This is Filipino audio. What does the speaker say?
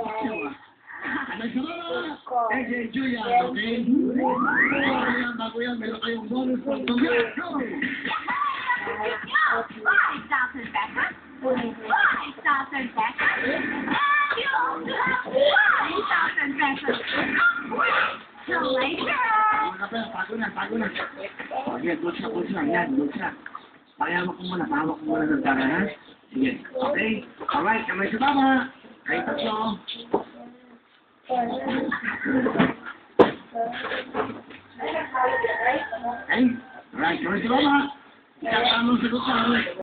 Ano sa mga? Enjoy yan, okay? Bago yan, meron kayong bonus for tomorrow. Go! 5,000 pesos. 5,000 pesos. 5,000 pesos. Congratulations! Tago na. Sige, bulsa. Yan, bulsa. Pahawak ko muna ng tara, ha? Sige, okay? Alright, kamay sa tama. Kayo tatlo. Okay? Alright, kamay sa tama. Ikaw tamang sagot sa